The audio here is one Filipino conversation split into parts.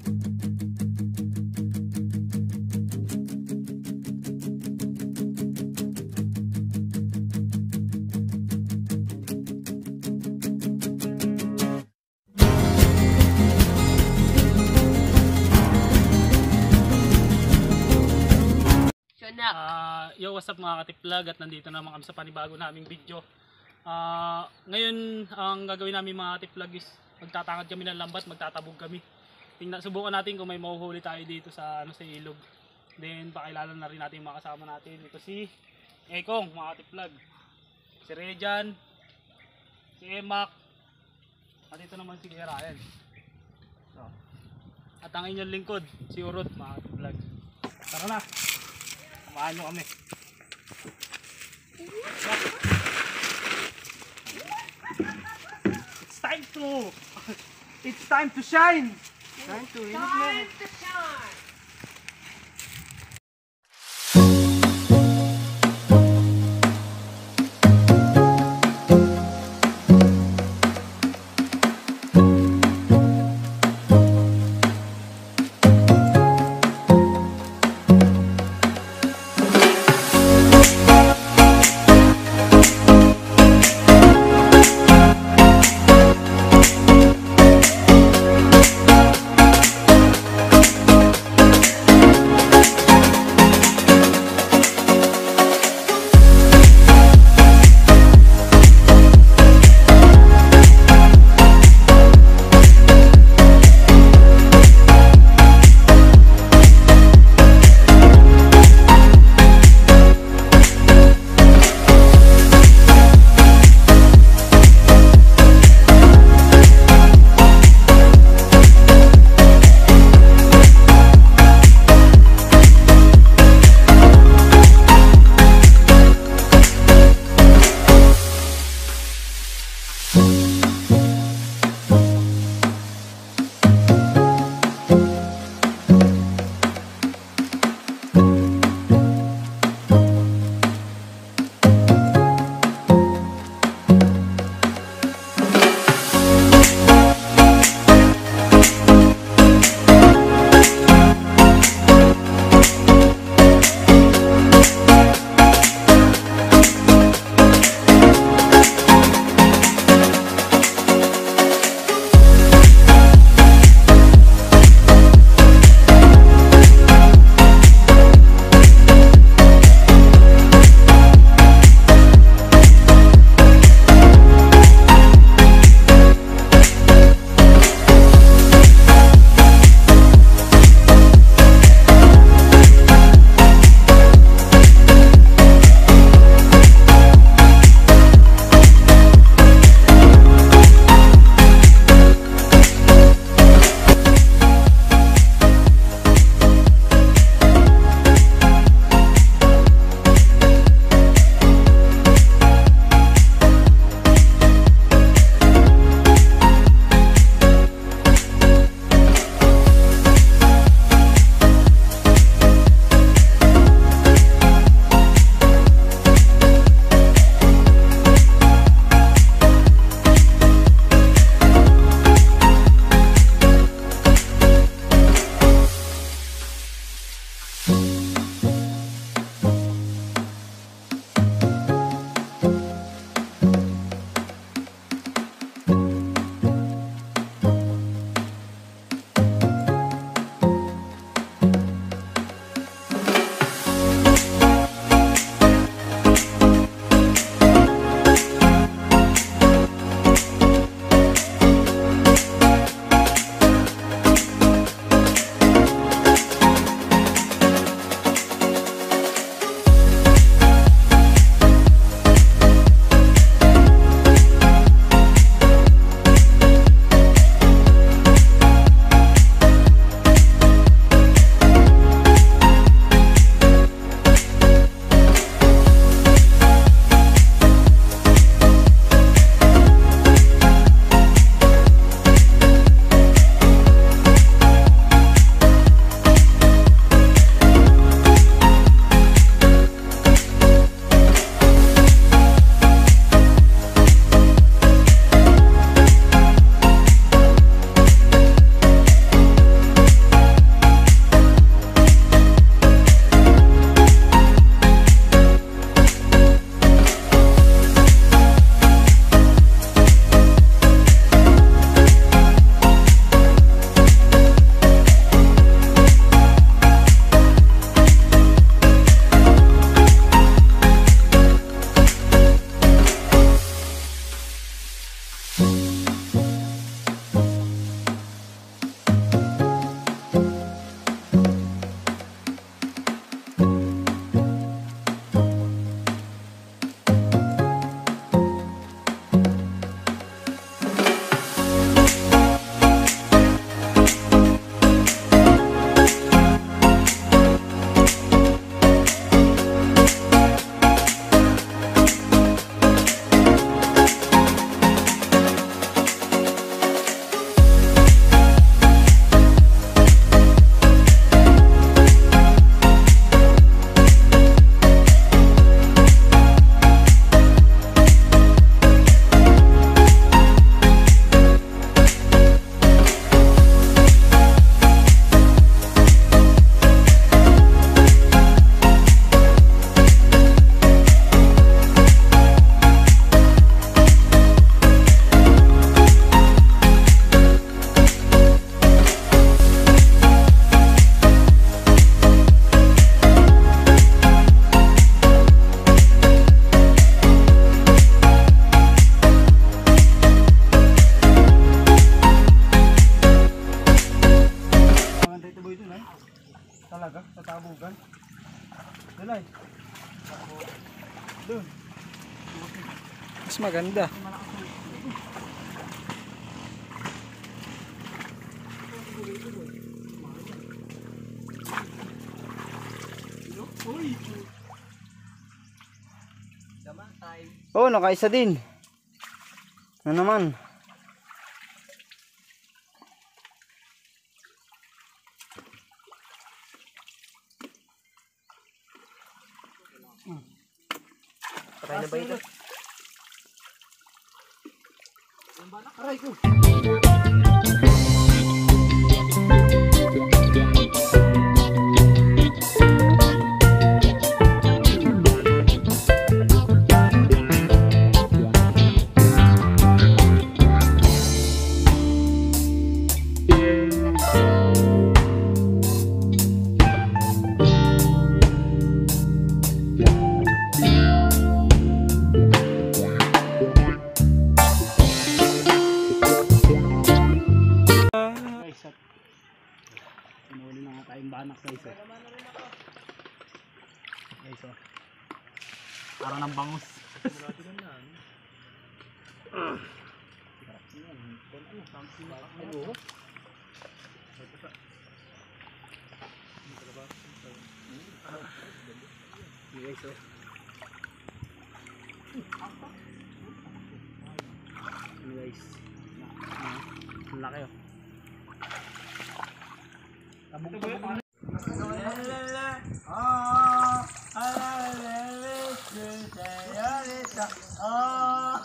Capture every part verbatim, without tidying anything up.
Uh, yo, what's up mga katiplog, at nandito naman kami sa panibago naming video. Uh, ngayon, ang gagawin namin mga katiplog is magtatangad kami ng lambat, magtatabog kami. Tingnan, subukan natin kung may mahuhuli tayo dito sa, ano, sa ilog. Then, pakilala na rin natin yung mga kasama natin. Ito si Ekong, mga katiplog. Si Rejan, si Emak, at ito naman si Ryan. So, at ang inyong lingkod, si Urot, mga katiplog. Tara na! Paano kami? It's time to It's time to shine. Time to Time to shine. talaga sa tabugan. Dulay. Doon. Mas maganda. Uy. Oo, oh, nakaisa din. Na naman. Patay na ba ito? Aray ko. Pinuli na nga tayong banak guys eh. Guys oh. Parang ng bangus. Guys oh. Ano guys? Ang laki oh. Tabog tabog. Ah, ah,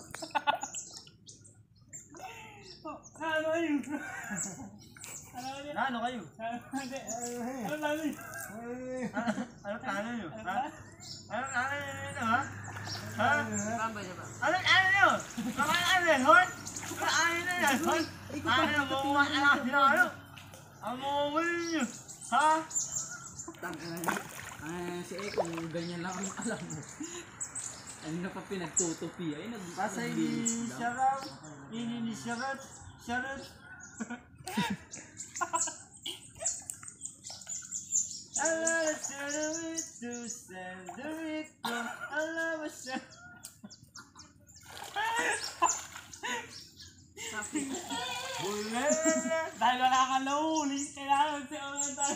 ano kayo? Ano kayo? Ano lalo yun? Ano talo nyo? Ano talo nyo ha? Ha? Ano talo nyo? Ano ano yan, hon? Ano ano yan, hon? Ano na buwan anak nyo ano? Ang mawawin nyo? Ha? Ah, si E, kung ganyan lang ang alam mo. Ano na pa pinagtutupi ay nag Basta hindi syarap, hindi syarap, syarap. Allah syarap to send ko. Allah syarap. Bulan. Dahil wala kang nahuli, kailangan magsiyaman tayo.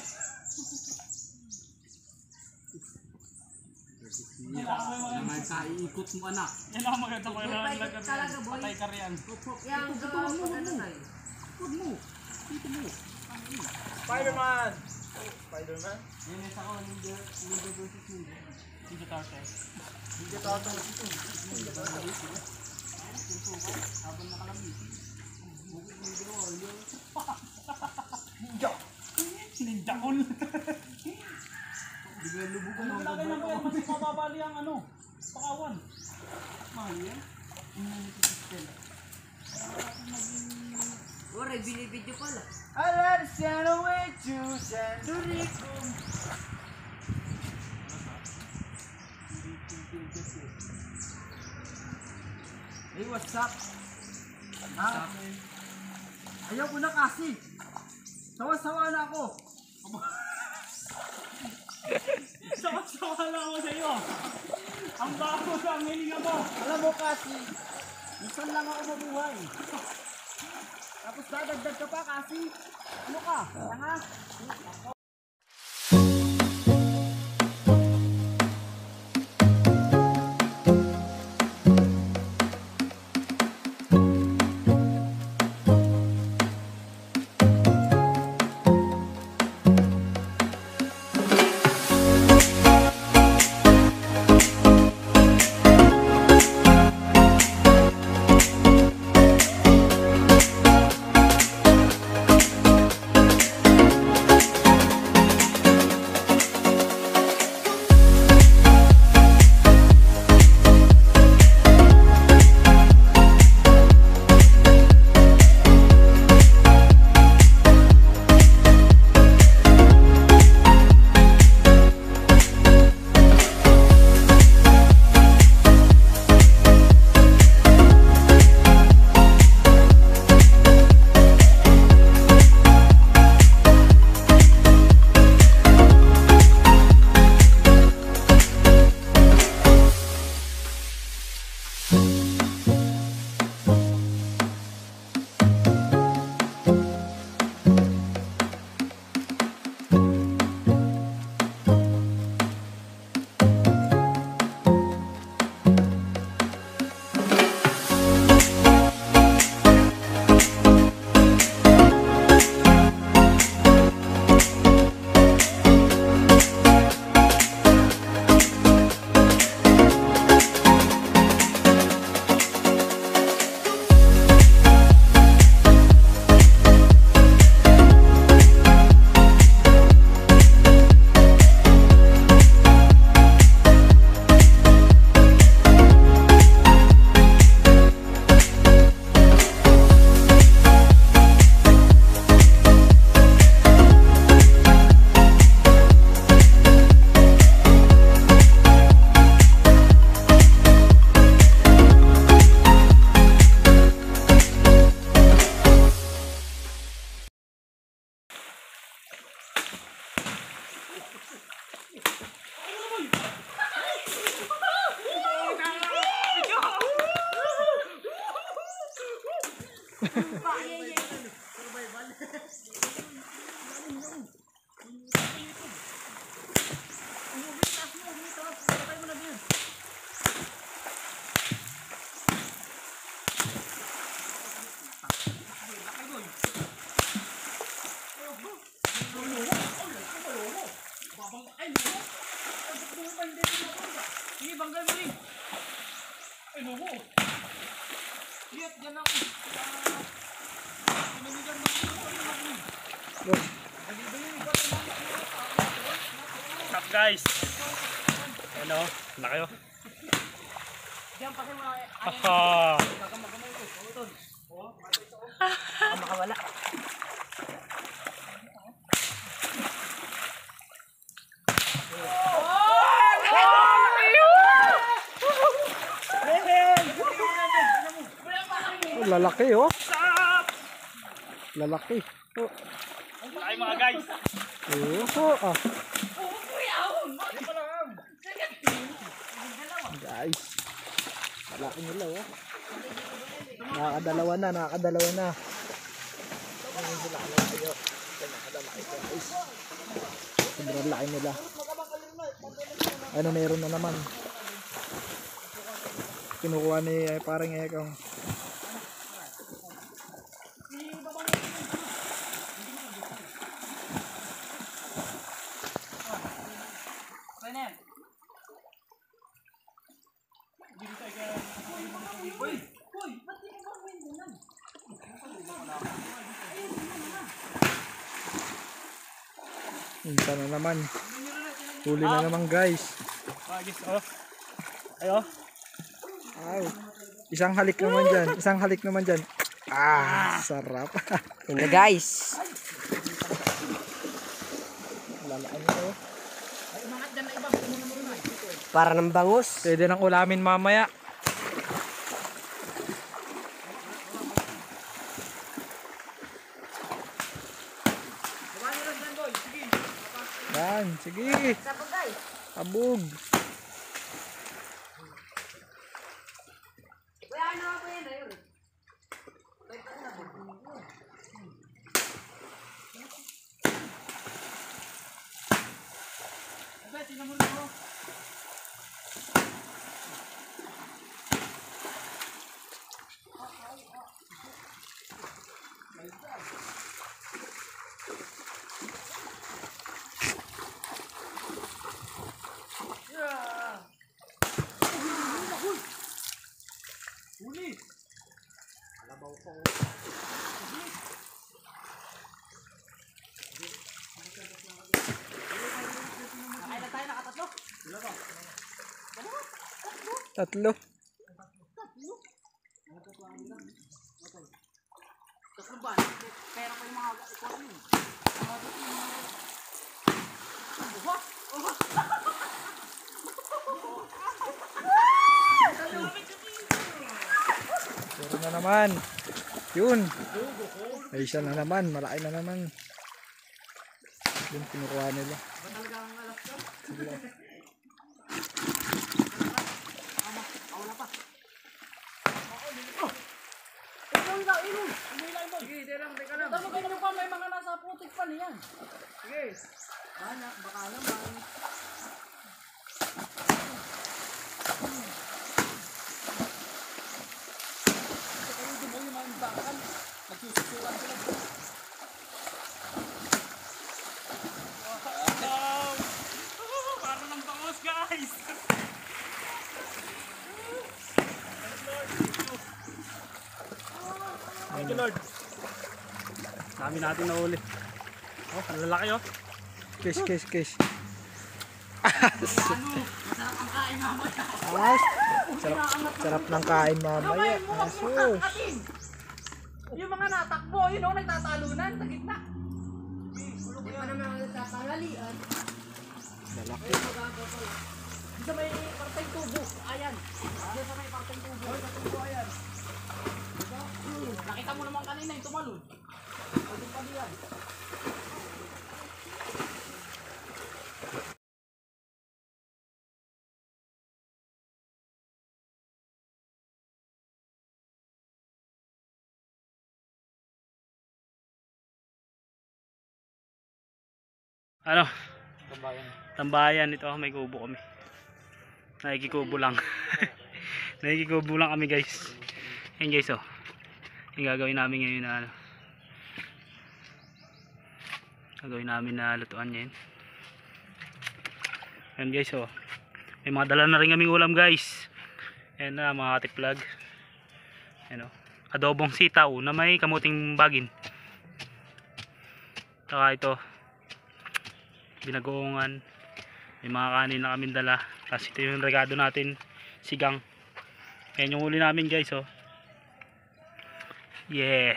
naman sa iikot mo anak. Yan ang maganda ko na nalagyan yan. Patay ka riyan. Yang gawa mo ano na yun? Huwag mo. Dito mo. Spider-Man. Spider-Man. Yan yung sa ko, Ninja Ninja versus Ninja. Ninja Turtles. Hindi tato. Habang nakalabit. Bukit Ninja Warrior. Ninja. Ninja cool. Bigla lubugan Ano ng lagay lang ko yan? Mas mababali ang ano? Pakawan. mahal yan. Oray, binibidyo pala. Allah send away to Sandurico. Hey, what's up? Ha? Ayaw ko na kasi. Sawa-sawa na ako. Sawa-sawa lang ako sa iyo. Ang bago sa hininga mo. Alam mo kasi, minsan lang ako mabuhay. Tapos dadagdag ka pa kasi. Ano ka? Tanga? sarap guys. Ano, laki oh. Haha. Makawala. Oh, lalaki oh. Lalaki. Oh. Laki mga guys. Oh, ah. Guys. Malaki nila oh. Nakakadalawa na, nakakadalawa na. Ayun sila kalaki oh. Nakakadalawa guys. Sobrang laki nila. Ano meron na naman. Kinukuha ni eh, parang Ekong. Minsan na naman. Huli na naman guys. Guys, oh. Ayo. Ay. Isang halik naman dyan. Isang halik naman dyan. Ah, sarap. Yun na guys. Lalaan nyo. Para ng bangus. Pwede nang ulamin mamaya. Yan, sige. Abog. Tatlo. Meron na naman. Yun. Ay, isa na naman. Malaki na naman. Yun, kinukuha nila. Sige. Tama kayo naman pa, may mga nasa putik pa niyan. Sige. Bala, baka naman. Kayo din mo yung mga imbakan. Nagsususulan sila. Wow! Para ng bangos guys! Thank you Lord. Dami natin na uli. Oh, ang lalaki oh. Kiss, kiss, kiss. Masarap ang kain mamaya. As, sarap, sarap ng kain mamaya. Asus. Yung mga natakbo, yun o, nagtatalunan sa gitna. Hindi pa naman ako nagkakangalian. Lalaki. Dito may parteng tubo. Ayan. Dito may parteng tubo. Sa tubo, ayan. Nakita mo naman kanina yung tumalun. Pwede pa diyan. Ano? Tambayan. Tambayan ito, may kubo kami. Nakikikubo lang. Nakikikubo lang kami guys. Yan guys oh. Yung gagawin namin ngayon na ano. Gagawin namin na lutuan niya yun. Yan guys oh. May mga dala na rin kaming ulam guys. Yan na mga katiplag. Yan oh. Adobong sitaw na may kamuting bagin. Saka ito binagoongan, May mga kanin na kami dala. Tapos ito yung regado natin, sigang. Ayan yung huli namin guys, oh. Yeah.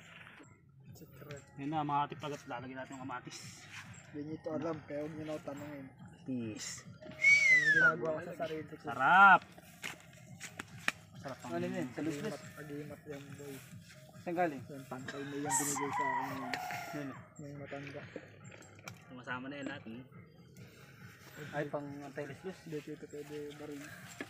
Yan na mga katiplag at lalagyan natin yung kamatis. Hindi nyo ito alam, kaya huwag nyo na ako tanongin. Peace. Anong ginagawa ko sa sarili ko? Sarap. Sarap ang Ano yun? Sa luslus? Pag-imat yan boy. Saan galing? Yan, pantay mo yung binigay sa akin yan. Ano? Yung matanda. Masama na yan natin. Ay, pang anti-luslus. Hindi ko ito pwede barin.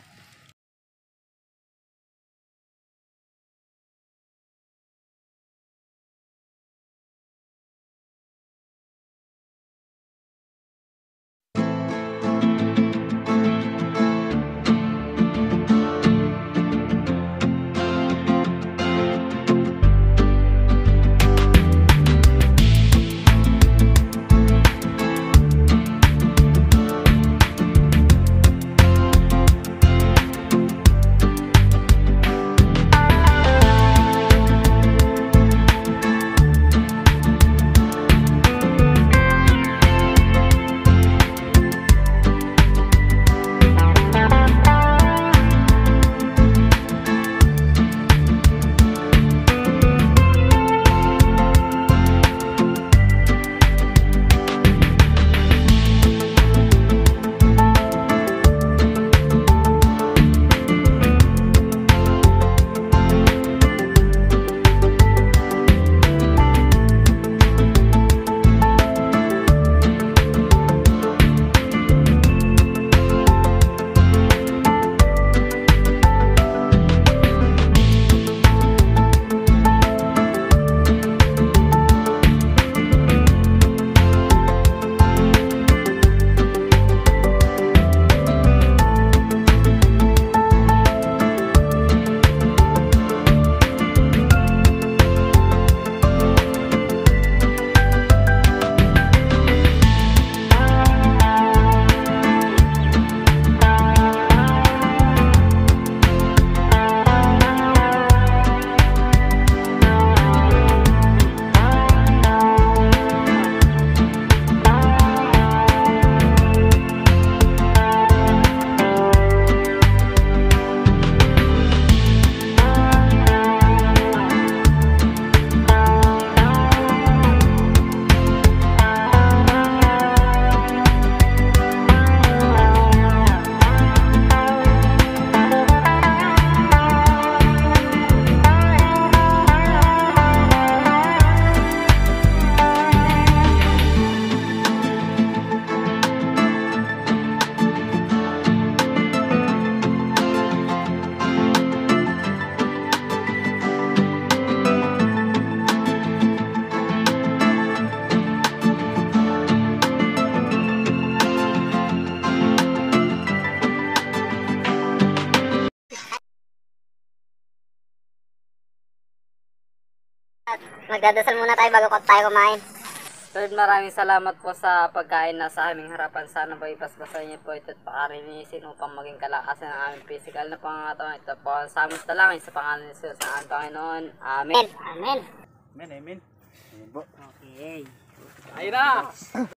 Magdadasal muna tayo bago ko tayo kumain. Lord, maraming salamat po sa pagkain na sa aming harapan. Sana po ipasbasan niyo po ito at pakarinisin upang maging kalakasan ng aming physical na pangangatawan. Ito po ang sa aming talangin sa pangalan ni Jesus na aming Panginoon. Amen. Amen. Amen, amen. Amen po. Okay. Ayun na!